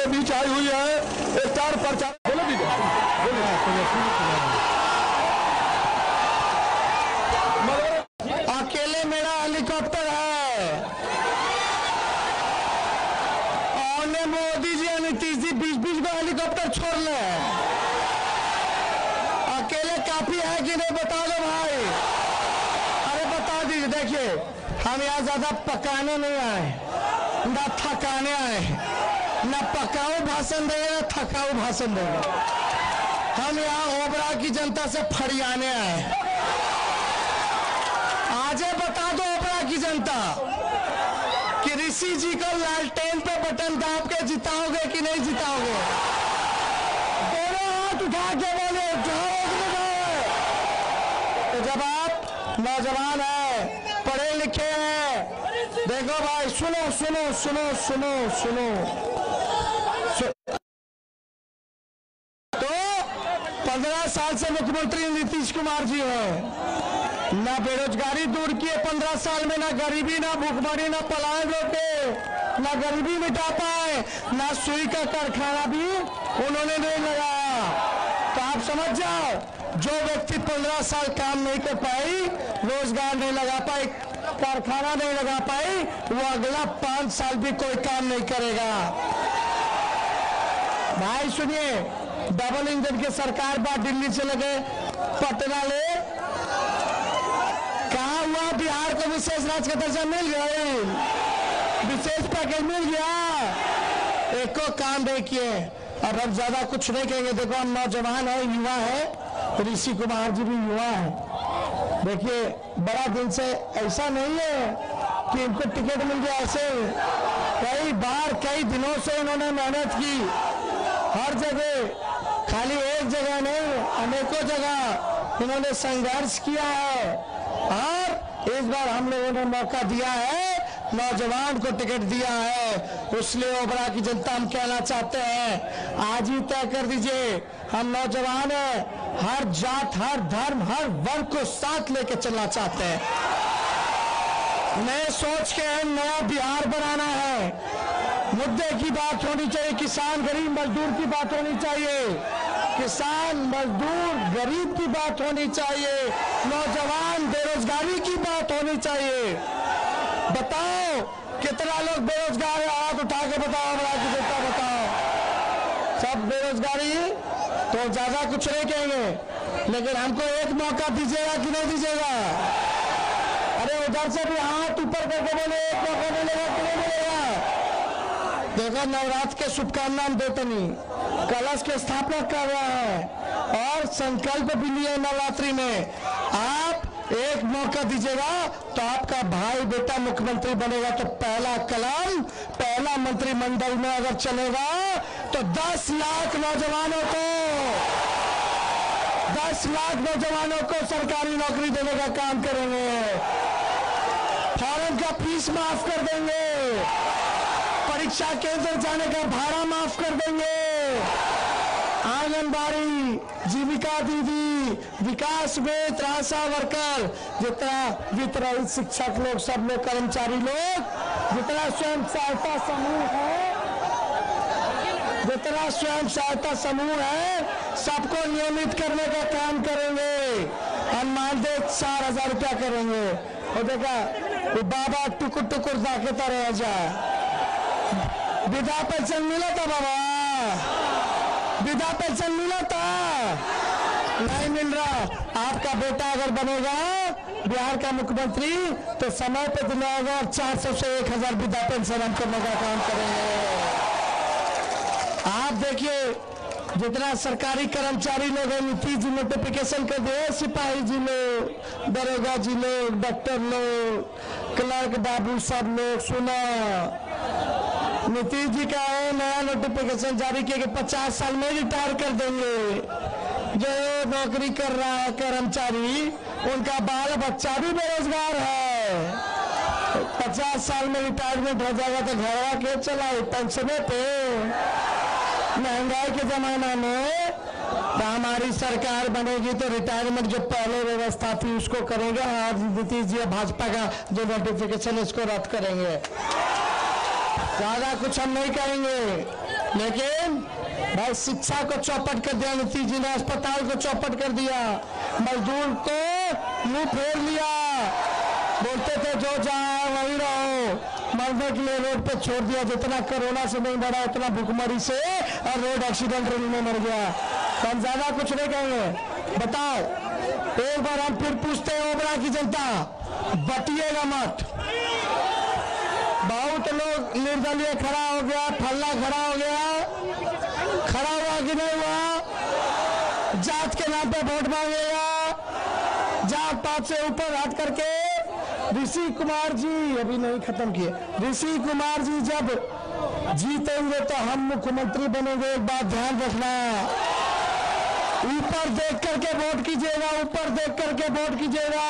हमारे बीच आई हुई है स्टार प्रचारक। बोलो दीजिए, अकेले मेरा हेलीकॉप्टर है और मोदी जी और नीतीश जी 20-20 को हेलीकॉप्टर छोड़ ले। अकेले काफी है कि नहीं बता दो भाई। अरे बता दीजिए। देखिए, हम यहाँ ज्यादा पकाने नहीं आए, ना थकाने आए, ना पकाऊ भाषण देंगे ना थकाऊ भाषण देंगे। हम यहाँ ओबरा की जनता से फरियाने आए। आज बता दो ओबरा की जनता कि ऋषि जी को लालटेन पे बटन दाब के जिताओगे कि नहीं जिताओगे? दोनों हाथ उठा के बोले तो जब आप नौजवान है, पढ़े लिखे हैं, देखो भाई सुनो सुनो सुनो सुनो सुनो, तो 15 साल से मुख्यमंत्री नीतीश कुमार जी हैं। ना बेरोजगारी दूर किए 15 साल में, ना गरीबी, ना भूखमरी, ना पलायन रोके, ना गरीबी मिटा पाए, ना सुई का कारखाना भी उन्होंने नहीं लगाया। तो आप समझ जाओ, जो व्यक्ति 15 साल काम नहीं कर पाई, रोजगार नहीं लगा पाई, कारखाना नहीं लगा पाई, वो अगला 5 साल भी कोई काम नहीं करेगा। भाई सुनिए, डबल इंजन की सरकार बात दिल्ली से लगे पटना ले, कहा हुआ बिहार को विशेष राज्य का दर्जा मिल गया, विशेष पैकेज मिल गया, एको काम नहीं किए। अब हम ज्यादा कुछ नहीं कहेंगे। देखो, हम नौजवान है, युवा है, ऋषि कुमार जी भी युवा है। देखिए, बड़ा दिन से ऐसा नहीं है कि इनको टिकट मिल गया, ऐसे कई बार कई दिनों से इन्होंने मेहनत की, हर जगह, खाली एक जगह नहीं, अनेकों जगह इन्होंने संघर्ष किया है। और इस बार हम लोगों ने मौका दिया है, नौजवान को टिकट दिया है, इसलिए ओबरा की जनता हम कहना चाहते हैं, आज ही तय कर दीजिए। हम नौजवान हैं, हर जात, हर धर्म, हर वर्ग को साथ लेके चलना चाहते हैं। नए सोच के नया बिहार बनाना है। मुद्दे की बात होनी चाहिए, किसान गरीब मजदूर की बात होनी चाहिए, किसान मजदूर गरीब की बात होनी चाहिए, नौजवान बेरोजगारी की बात होनी चाहिए। बताओ कितना लोग बेरोजगार है, हाथ उठा के बताओ, बताओ। सब बेरोजगारी, तो ज्यादा कुछ नहीं कहेंगे, लेकिन हमको एक मौका दीजिएगा कि नहीं दीजिएगा? अरे उधर से भी हाथ ऊपर करके बोले, एक मौका मिलेगा कि नहीं मिलेगा? देखो, नवरात्र के शुभकामना हम देते नहीं, कलश की स्थापना कर रहा है और संकल्प भी लिए नवरात्रि में। आप एक मौका दीजिएगा तो आपका भाई बेटा मुख्यमंत्री बनेगा, तो पहला कलम, पहला मंत्रिमंडल में अगर चलेगा तो 10 लाख नौजवानों को, 10 लाख नौजवानों को सरकारी नौकरी देने का काम करेंगे, फॉरेन का फीस माफ कर देंगे, परीक्षा केंद्र जाने का भाड़ा माफ कर देंगे, आंगनबाड़ी, जीविका दीदी, विकास मित्र, आशा वर्कर, जितना वित्त शिक्षक लोग, सब लोग, कर्मचारी लोग, जितना स्वयं सहायता समूह है, जितना स्वयं सहायता समूह है, सबको नियमित करने का काम करेंगे। अनुमानदेय 4,000 रुपया करेंगे। और देखा, वो बाबा टुकुर टुकुर जाके रह जाए, विधा पेंशन मिला था बाबा, विधा पेंशन मिला था, नहीं मिल रहा। आपका बेटा अगर बनेगा बिहार का मुख्यमंत्री तो समय पे दिलाएगा और 400 से 1,000 विधा पेंशन हम करने का काम करेंगे। आप देखिए, जितना सरकारी कर्मचारी लोग हैं, नीतीश जी नोटिफिकेशन कर दिए, सिपाही जी लोग, दरोगा जी लोग, डॉक्टर लोग, क्लर्क बाबू, सब लोग सुना, नीतीश जी का है नया नोटिफिकेशन जारी किया कि 50 साल में रिटायर कर देंगे। जो नौकरी कर रहा है कर्मचारी, उनका बाल बच्चा भी बेरोजगार है, 50 साल में रिटायरमेंट हो जाएगा तो घरवा के चलाए पेंशनों पे। महंगाई के जमाना में तो हमारी सरकार बनेगी तो रिटायरमेंट जो पहले व्यवस्था थी उसको करेंगे। आज नीतीश जी भाजपा का जो नोटिफिकेशन इसको रद्द करेंगे। ज्यादा कुछ हम नहीं करेंगे, लेकिन भाई शिक्षा को चौपट कर दिया नीतीश जी ने, अस्पताल को चौपट कर दिया, मजदूर को मुंह फेर लिया। बोलते थे जो जाए वहीं रहो, मरने के लिए रोड पे छोड़ दिया। जितना कोरोना से नहीं बढ़ा उतना भूखमरी से और रोड एक्सीडेंट में मर गया। तो हम ज्यादा कुछ नहीं कहेंगे। बताओ, एक बार हम फिर पूछते हैं ओबरा की जनता, बटिएगा मत। बहुत लोग निर्दलीय खड़ा हो गया, फल्ला खड़ा हो गया, खड़ा हुआ कि नहीं हुआ, जात के नाम पे वोट मांगेगा, जात पात से ऊपर हट करके। ऋषि कुमार जी अभी नहीं खत्म किए, ऋषि कुमार जी जब जीतेंगे तो हम मुख्यमंत्री बनेंगे। एक बात ध्यान रखना, ऊपर देख करके वोट कीजिएगा, ऊपर देख करके वोट कीजिएगा।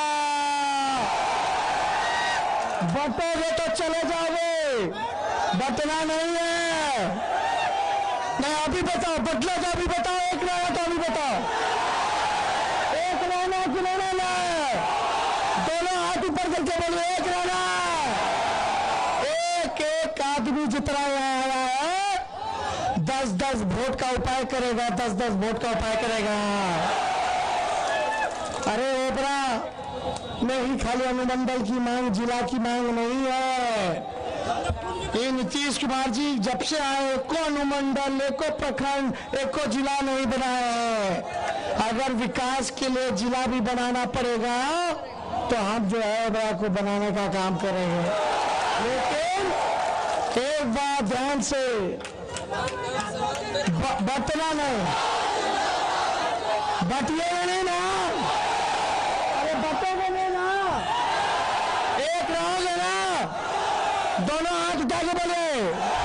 बटोगे तो चले जाओगे, बटना नहीं है। नहीं अभी बताओ, बटला तो अभी बताओ, एक रहना तो अभी बताओ, एक रहना कि नहीं रहना? दोनों हाथ ऊपर करके बोलो, एक रहना। एक एक आदमी जितना यहाँ आया है 10-10 वोट का उपाय करेगा, 10-10 वोट का उपाय करेगा। अरे ओबरा नहीं, खाली अनुमंडल की मांग, जिला की मांग नहीं है। ये नीतीश कुमार जी जब से आए एको अनुमंडल, एको प्रखंड, एको जिला नहीं बनाया है। अगर विकास के लिए जिला भी बनाना पड़ेगा तो हम जो है ओबरा को बनाने का काम करेंगे। लेकिन एक बात ध्यान से, बटना नहीं, बटिएगा नहीं ना, बटोगे नहीं ना, एक रहोगे ना। दोनों हाथ उठा के बोले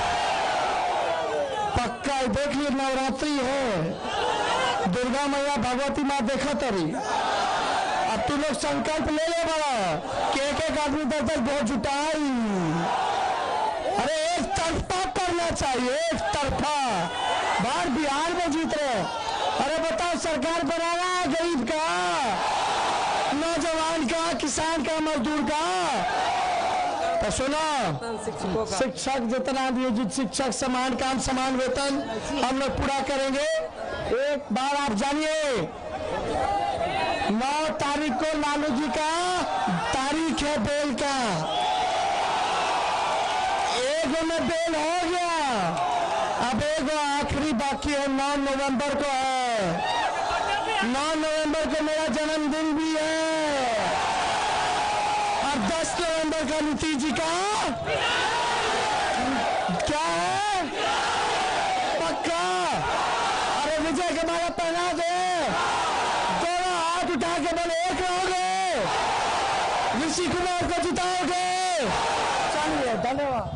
पक्का। देख लीजिए नवरात्रि है, दुर्गा मैया भगवती माँ देखा तरी। अब तू लोग संकल्प ले ले बड़ा कि एक आदमी 10-10 वोट जुटाई। अरे एक तरफा करना चाहिए, एक तरफा। बाहर बिहार में जीत रहे। अरे बताओ, सरकार बनाना गरीब का, नौजवान का, किसान का, मजदूर का। तो सुनो, शिक्षक जितना नियोजित शिक्षक, समान काम समान वेतन हम लोग पूरा करेंगे। एक बार आप जानिए, 9 तारीख को लालू जी का तारीख है बेल का। एक में बेल हो गया, अब एक आखिरी बाकी है, 9 नवंबर को है। 9 नवंबर को मेरा जन्मदिन भी है और 10 नवंबर का नीतीश जी का क्या है, पक्का। अरे विजय का माला पहना दे, दोनों हाथ उठा के बोले एक रहोगे, ऋषि कुमार को जिताओगे। चलिए, धन्यवाद।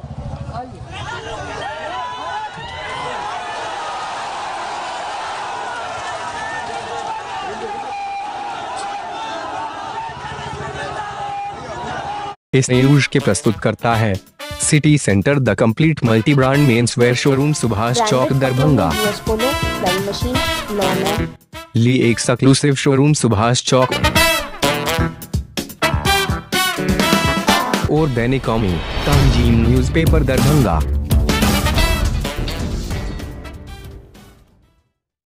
इस न्यूज के प्रस्तुत करता है city centre the complete multi brand men's wear showroom, Subhash Chowk, Darbhanga. ली एक एक्सक्लूसिव शोरूम सुभाष चौक और दैनिक कौमी तंजीम न्यूज़पेपर, दरभंगा।